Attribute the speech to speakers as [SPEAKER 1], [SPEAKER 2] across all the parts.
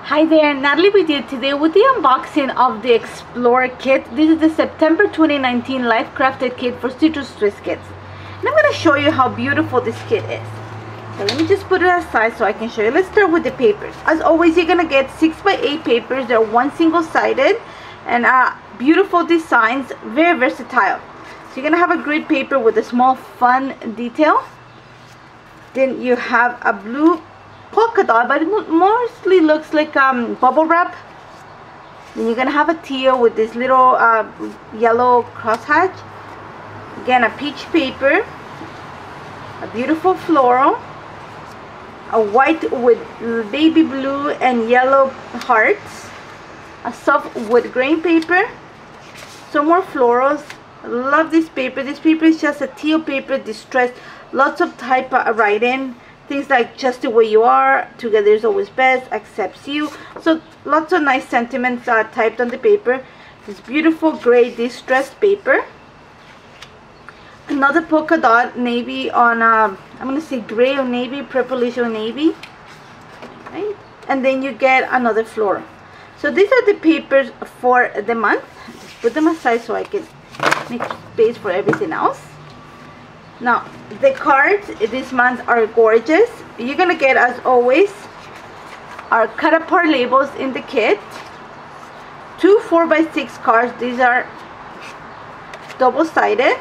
[SPEAKER 1] Hi there, Natalie with you today with the unboxing of the Explorer kit. This is the September 2019 Life Crafted kit for Citrus Twist kits. And I'm going to show you how beautiful this kit is. So let me just put it aside so I can show you. Let's start with the papers. As always, you're going to get 6x8 papers. They're one single-sided and beautiful designs, very versatile. So you're going to have a great paper with a small fun detail. Then you have a blue polka dot, but it mostly looks like bubble wrap. Then you're gonna have a teal with this little yellow crosshatch. Again, a peach paper, a beautiful floral, a white with baby blue and yellow hearts, a soft wood grain paper, some more florals. I love this paper. This paper is just a teal paper, distressed, lots of type writing. Things like just the way you are, together is always best, accepts you. So lots of nice sentiments are typed on the paper. This beautiful gray distressed paper. Another polka dot navy on I'm gonna say gray or navy, purplish or navy. Right? And then you get another floral. So these are the papers for the month. Just put them aside so I can make space for everything else. Now, the cards this month are gorgeous. You're going to get, as always, our cut apart labels in the kit. 2 4x6 cards. These are double-sided.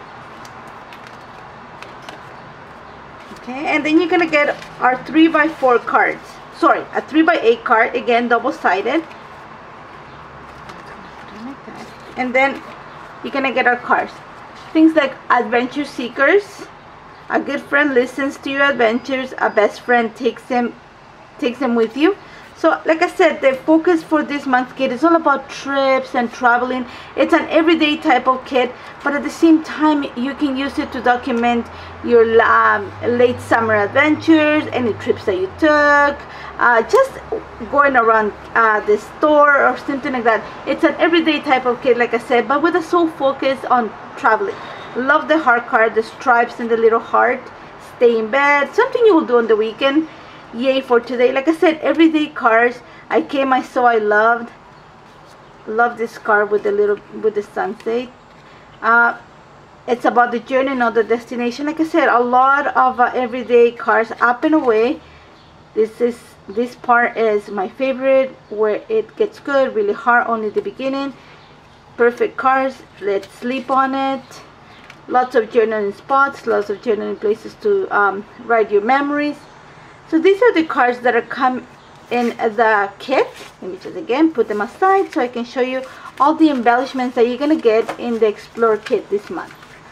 [SPEAKER 1] Okay, and then you're going to get our 3x4 cards. Sorry, a 3x8 card, again, double-sided. And then you're going to get our cards. Things like adventure seekers. A good friend listens to your adventures. A best friend takes them with you. So like I said, the focus for this month's kit is all about trips and traveling. It's an everyday type of kit, but at the same time you can use it to document your late summer adventures, any trips that you took, just going around the store or something like that. It's an everyday type of kit, like I said, but with a sole focus on traveling. Love the heart card, the stripes and the little heart. Stay in bed, something you will do on the weekend. Yay for today. Like I said, everyday cards. I saw, I loved this card with the sunset. It's about the journey, not the destination. Like I said, a lot of everyday cards up and away. This part is my favorite, where it gets good, really hard only the beginning. Perfect cards. Let's sleep on it. Lots of journaling spots, lots of journaling places to write your memories. So these are the cards that are come in the kit. Let me just again put them aside so I can show you all the embellishments that you're gonna get in the Explorer kit this month.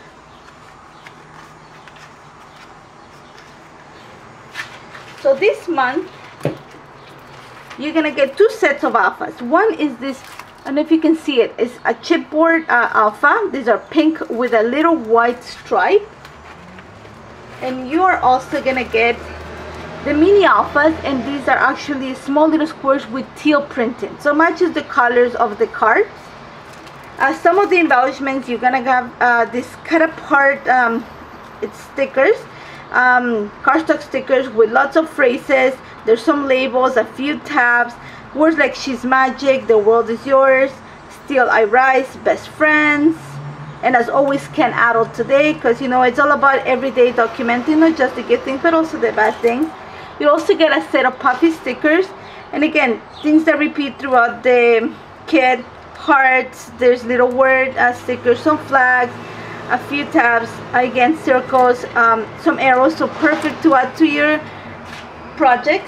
[SPEAKER 1] So this month you're gonna get 2 sets of alphas. One is this, I don't know if you can see it, it's a chipboard alpha. These are pink with a little white stripe. And you are also gonna get the mini alphas, and these are actually small little squares with teal printing, so matches the colors of the cards. Some of the embellishments you're gonna have this cut apart it's stickers, cardstock stickers with lots of phrases. There's some labels, a few tabs, words like she's magic, the world is yours, still I rise, best friends, and as always, can adult today, because you know it's all about everyday documenting, not just the good things but also the bad things. You also get a set of puffy stickers, and again, things that repeat throughout the kit. Hearts, there's little word stickers, some flags, a few tabs, again circles, some arrows, so perfect to add to your projects.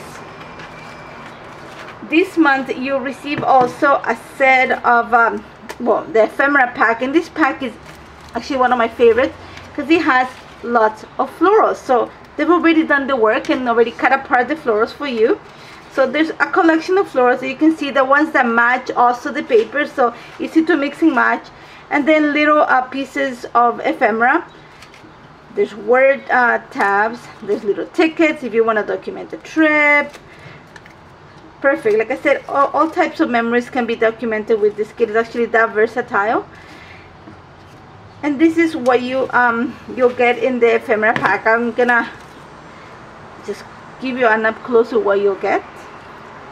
[SPEAKER 1] This month you'll receive also a set of the ephemera pack, and this pack is actually one of my favorites because it has lots of florals. So they've already done the work and already cut apart the florals for you. So there's a collection of florals. So you can see the ones that match also the paper, so easy to mix and match. And then little pieces of ephemera. There's word tabs, there's little tickets if you want to document a trip. Perfect. Like I said, all types of memories can be documented with this kit. It's actually that versatile. And this is what you'll get in the ephemera pack. I'm gonna just give you an up close of what you'll get.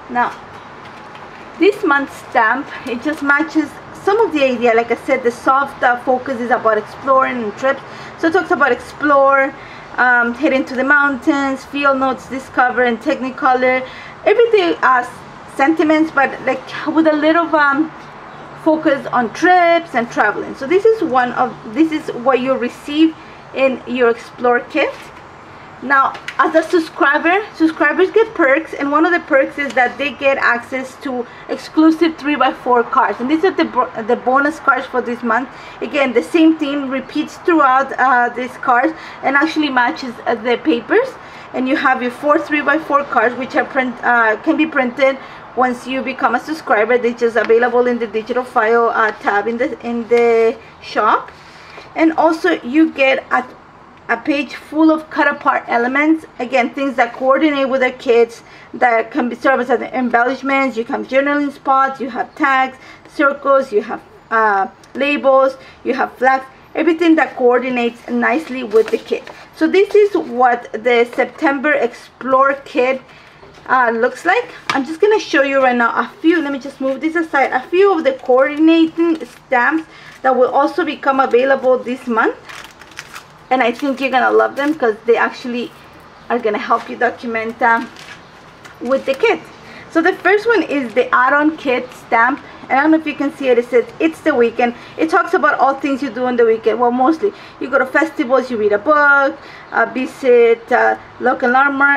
[SPEAKER 1] Now this month's stamp, it just matches some of the idea. Like I said, the soft focus is about exploring and trips, so it talks about explore, head into the mountains, field notes, discover, and technicolor, everything sentiments, but like with a little focus on trips and traveling. So this is what you receive in your explore kit. Now, as a subscribers get perks, and one of the perks is that they get access to exclusive 3x4 cards, and these are the bonus cards for this month. Again, the same theme repeats throughout these cards and actually matches the papers, and you have your 4 3x4 cards, which are can be printed once you become a subscriber. They're just available in the digital file tab in the shop. And also you get a page full of cut apart elements, again things that coordinate with the kids, that can be served as embellishments. You have journaling spots, you have tags, circles, you have labels, you have flags, everything that coordinates nicely with the kit. So this is what the September Explore kit looks like. I'm just gonna show you right now a few, let me just move this aside, a few of the coordinating stamps that will also become available this month. And I think you're gonna love them because they actually are gonna help you document with the kit. So the first one is the add-on kit stamp, and I don't know if you can see it. It says it's the weekend. It talks about all things you do on the weekend. Well, mostly you go to festivals, you read a book, visit local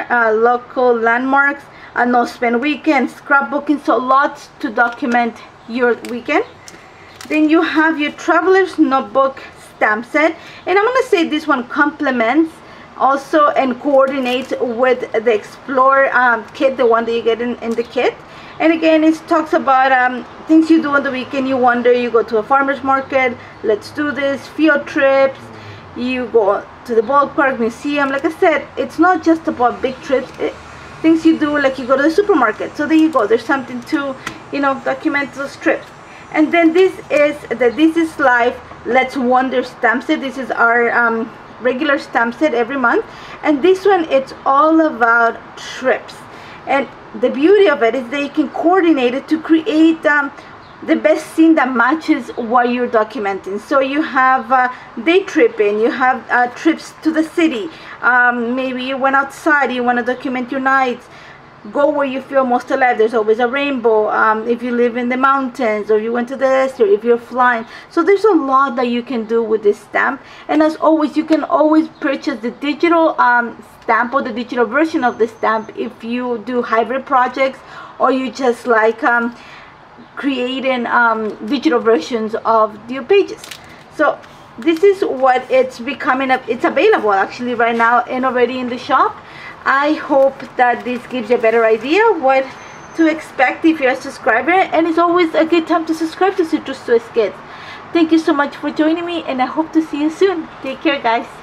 [SPEAKER 1] landmarks, no spend weekend, scrapbooking. So lots to document your weekend. Then you have your traveler's notebook stamp set, and I'm gonna say this one complements also and coordinates with the Explore kit, the one that you get in the kit. And again, it talks about things you do on the weekend. You wander, you go to a farmer's market, let's do this, field trips, you go to the ballpark, museum. Like I said, it's not just about big trips, things you do, like you go to the supermarket. So there you go, there's something to, you know, document those trips. And then this is the This Is Life Let's Wander stamp set. This is our regular stamp set every month, and this one, it's all about trips. And the beauty of it is that you can coordinate it to create the best scene that matches what you're documenting. So you have day tripping, you have trips to the city, maybe you went outside, you want to document your nights, go where you feel most alive. There's always a rainbow. If you live in the mountains, or you went to the desert, if you're flying. So there's a lot that you can do with this stamp. And as always, you can always purchase the digital stamp or the digital version of the stamp if you do hybrid projects, or you just like creating digital versions of your pages. So this is what it's becoming. It's available actually right now and already in the shop. I hope that this gives you a better idea what to expect if you're a subscriber, and it's always a good time to subscribe to Citrus Twist Kids. Thank you so much for joining me, and I hope to see you soon. Take care, guys.